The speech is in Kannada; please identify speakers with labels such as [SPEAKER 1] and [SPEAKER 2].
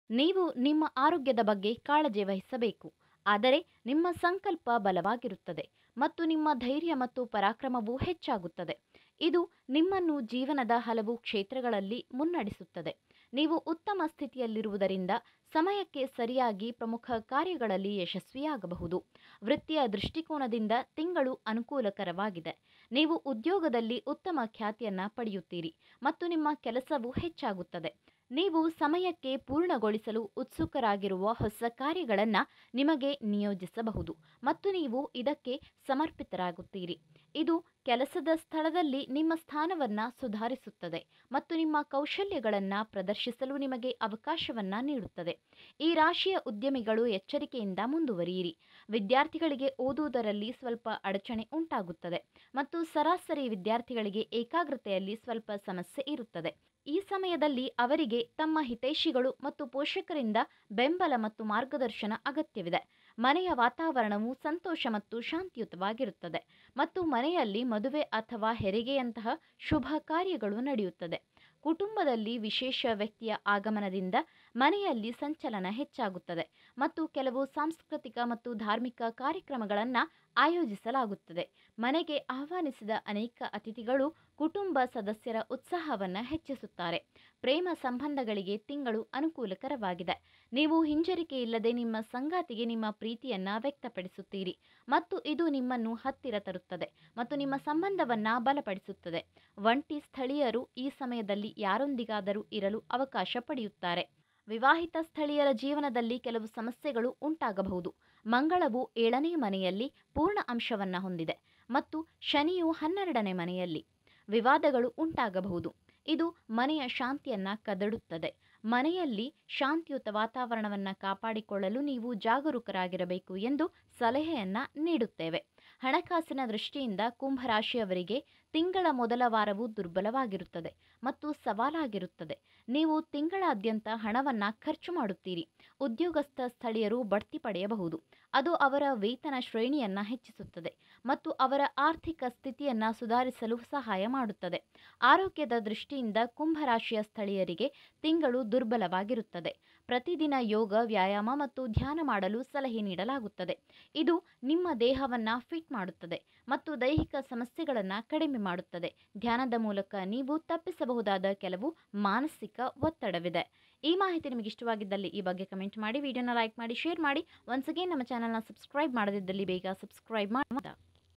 [SPEAKER 1] ನೀವು ನಿಮ್ಮ ಆರೋಗ್ಯದ ಬಗ್ಗೆ ಕಾಳಜಿ ವಹಿಸಬೇಕು. ಆದರೆ ನಿಮ್ಮ ಸಂಕಲ್ಪ ಬಲವಾಗಿರುತ್ತದೆ ಮತ್ತು ನಿಮ್ಮ ಧೈರ್ಯ ಮತ್ತು ಪರಾಕ್ರಮವೂ ಹೆಚ್ಚಾಗುತ್ತದೆ. ಇದು ನಿಮ್ಮನ್ನು ಜೀವನದ ಹಲವು ಕ್ಷೇತ್ರಗಳಲ್ಲಿ ಮುನ್ನಡೆಸುತ್ತದೆ. ನೀವು ಉತ್ತಮ ಸ್ಥಿತಿಯಲ್ಲಿರುವುದರಿಂದ ಸಮಯಕ್ಕೆ ಸರಿಯಾಗಿ ಪ್ರಮುಖ ಕಾರ್ಯಗಳಲ್ಲಿ ಯಶಸ್ವಿಯಾಗಬಹುದು. ವೃತ್ತಿಯ ದೃಷ್ಟಿಕೋನದಿಂದ ತಿಂಗಳು ಅನುಕೂಲಕರವಾಗಿದೆ. ನೀವು ಉದ್ಯೋಗದಲ್ಲಿ ಉತ್ತಮ ಖ್ಯಾತಿಯನ್ನು ಪಡೆಯುತ್ತೀರಿ ಮತ್ತು ನಿಮ್ಮ ಕೆಲಸವು ಹೆಚ್ಚಾಗುತ್ತದೆ. ನೀವು ಸಮಯಕ್ಕೆ ಪೂರ್ಣಗೊಳಿಸಲು ಉತ್ಸುಕರಾಗಿರುವ ಹೊಸ ಕಾರ್ಯಗಳನ್ನು ನಿಮಗೆ ನಿಯೋಜಿಸಬಹುದು ಮತ್ತು ನೀವು ಇದಕ್ಕೆ ಸಮರ್ಪಿತರಾಗುತ್ತೀರಿ. ಇದು ಕೆಲಸದ ಸ್ಥಳದಲ್ಲಿ ನಿಮ್ಮ ಸ್ಥಾನವನ್ನು ಸುಧಾರಿಸುತ್ತದೆ ಮತ್ತು ನಿಮ್ಮ ಕೌಶಲ್ಯಗಳನ್ನು ಪ್ರದರ್ಶಿಸಲು ನಿಮಗೆ ಅವಕಾಶವನ್ನು ನೀಡುತ್ತದೆ. ಈ ರಾಶಿಯ ಉದ್ಯಮಿಗಳು ಎಚ್ಚರಿಕೆಯಿಂದ ಮುಂದುವರಿಯಿರಿ. ವಿದ್ಯಾರ್ಥಿಗಳಿಗೆ ಓದುವುದರಲ್ಲಿ ಸ್ವಲ್ಪ ಅಡಚಣೆ ಉಂಟಾಗುತ್ತದೆ ಮತ್ತು ಸರಾಸರಿ ವಿದ್ಯಾರ್ಥಿಗಳಿಗೆ ಏಕಾಗ್ರತೆಯಲ್ಲಿ ಸ್ವಲ್ಪ ಸಮಸ್ಯೆ ಇರುತ್ತದೆ. ಈ ಸಮಯದಲ್ಲಿ ಅವರಿಗೆ ತಮ್ಮ ಹಿತೈಷಿಗಳು ಮತ್ತು ಪೋಷಕರಿಂದ ಬೆಂಬಲ ಮತ್ತು ಮಾರ್ಗದರ್ಶನ ಅಗತ್ಯವಿದೆ. ಮನೆಯ ವಾತಾವರಣವು ಸಂತೋಷ ಮತ್ತು ಶಾಂತಿಯುತವಾಗಿರುತ್ತದೆ ಮತ್ತು ಮನೆಯಲ್ಲಿ ಮದುವೆ ಅಥವಾ ಹೆರಿಗೆಯಂತಹ ಶುಭ ಕಾರ್ಯಗಳು ನಡೆಯುತ್ತದೆ. ಕುಟುಂಬದಲ್ಲಿ ವಿಶೇಷ ವ್ಯಕ್ತಿಯ ಆಗಮನದಿಂದ ಮನೆಯಲ್ಲಿ ಸಂಚಲನ ಹೆಚ್ಚಾಗುತ್ತದೆ ಮತ್ತು ಕೆಲವು ಸಾಂಸ್ಕೃತಿಕ ಮತ್ತು ಧಾರ್ಮಿಕ ಕಾರ್ಯಕ್ರಮಗಳನ್ನು ಆಯೋಜಿಸಲಾಗುತ್ತದೆ. ಮನೆಗೆ ಆಹ್ವಾನಿಸಿದ ಅನೇಕ ಅತಿಥಿಗಳು ಕುಟುಂಬ ಸದಸ್ಯರ ಉತ್ಸಾಹವನ್ನು ಹೆಚ್ಚಿಸುತ್ತಾರೆ. ಪ್ರೇಮ ಸಂಬಂಧಗಳಿಗೆ ತಿಂಗಳು ಅನುಕೂಲಕರವಾಗಿದೆ. ನೀವು ಹಿಂಜರಿಕೆ ಇಲ್ಲದೆ ನಿಮ್ಮ ಸಂಗಾತಿಗೆ ನಿಮ್ಮ ಪ್ರೀತಿಯನ್ನು ವ್ಯಕ್ತಪಡಿಸುತ್ತೀರಿ ಮತ್ತು ಇದು ನಿಮ್ಮನ್ನು ಹತ್ತಿರ ತರುತ್ತದೆ ಮತ್ತು ನಿಮ್ಮ ಸಂಬಂಧವನ್ನು ಬಲಪಡಿಸುತ್ತದೆ. ಒಂಟಿ ಸ್ಥಳೀಯರು ಈ ಸಮಯದಲ್ಲಿ ಯಾರೊಂದಿಗಾದರೂ ಇರಲು ಅವಕಾಶ ಪಡೆಯುತ್ತಾರೆ. ವಿವಾಹಿತ ಸ್ಥಳೀಯರ ಜೀವನದಲ್ಲಿ ಕೆಲವು ಸಮಸ್ಯೆಗಳು ಉಂಟಾಗಬಹುದು. ಮಂಗಳವು 7ನೇ ಮನೆಯಲ್ಲಿ ಪೂರ್ಣ ಅಂಶವನ್ನು ಹೊಂದಿದೆ ಮತ್ತು ಶನಿಯು 12ನೇ ಮನೆಯಲ್ಲಿ. ವಿವಾದಗಳು ಉಂಟಾಗಬಹುದು. ಇದು ಮನೆಯ ಶಾಂತಿಯನ್ನು ಕದಡುತ್ತದೆ. ಮನೆಯಲ್ಲಿ ಶಾಂತಿಯುತ ವಾತಾವರಣವನ್ನು ಕಾಪಾಡಿಕೊಳ್ಳಲು ನೀವು ಜಾಗರೂಕರಾಗಿರಬೇಕು ಎಂದು ಸಲಹೆಯನ್ನು ನೀಡುತ್ತೇವೆ. ಹಣಕಾಸಿನ ದೃಷ್ಟಿಯಿಂದ ಕುಂಭರಾಶಿಯವರಿಗೆ ತಿಂಗಳ ಮೊದಲ ವಾರವು ದುರ್ಬಲವಾಗಿರುತ್ತದೆ ಮತ್ತು ಸವಾಲಾಗಿರುತ್ತದೆ. ನೀವು ತಿಂಗಳಾದ್ಯಂತ ಹಣವನ್ನು ಖರ್ಚು ಮಾಡುತ್ತೀರಿ. ಉದ್ಯೋಗಸ್ಥ ಸ್ಥಳೀಯರು ಬಡ್ತಿ ಪಡೆಯಬಹುದು. ಅದು ಅವರ ವೇತನ ಶ್ರೇಣಿಯನ್ನು ಹೆಚ್ಚಿಸುತ್ತದೆ ಮತ್ತು ಅವರ ಆರ್ಥಿಕ ಸ್ಥಿತಿಯನ್ನು ಸುಧಾರಿಸಲು ಸಹಾಯ ಮಾಡುತ್ತದೆ. ಆರೋಗ್ಯದ ದೃಷ್ಟಿಯಿಂದ ಕುಂಭರಾಶಿಯ ಸ್ಥಳೀಯರಿಗೆ ತಿಂಗಳು ದುರ್ಬಲವಾಗಿರುತ್ತದೆ. ಪ್ರತಿದಿನ ಯೋಗ, ವ್ಯಾಯಾಮ ಮತ್ತು ಧ್ಯಾನ ಮಾಡಲು ಸಲಹೆ ನೀಡಲಾಗುತ್ತದೆ. ಇದು ನಿಮ್ಮ ದೇಹವನ್ನು ಫಿಟ್ ಮಾಡುತ್ತದೆ ಮತ್ತು ದೈಹಿಕ ಸಮಸ್ಯೆಗಳನ್ನು ಕಡಿಮೆ ಮಾಡುತ್ತದೆ. ಧ್ಯಾನದ ಮೂಲಕ ನೀವು ತಪ್ಪಿಸಬಹುದಾದ ಕೆಲವು ಮಾನಸಿಕ ಒತ್ತಡವಿದೆ. ಈ ಮಾಹಿತಿ ನಿಮಗೆ ಇಷ್ಟವಾಗಿದ್ದಲ್ಲಿ ಈ ಬಗ್ಗೆ ಕಮೆಂಟ್ ಮಾಡಿ, ವಿಡಿಯೋನ ಲೈಕ್ ಮಾಡಿ, ಶೇರ್ ಮಾಡಿ. ಒನ್ಸ್ ಅಗೇನ್ ನಮ್ಮ ಚಾನಲ್ನ ಸಬ್ಸ್ಕ್ರೈಬ್ ಮಾಡದಿದ್ದಲ್ಲಿ ಬೇಗ ಸಬ್ಸ್ಕ್ರೈಬ್ ಮಾಡಿ.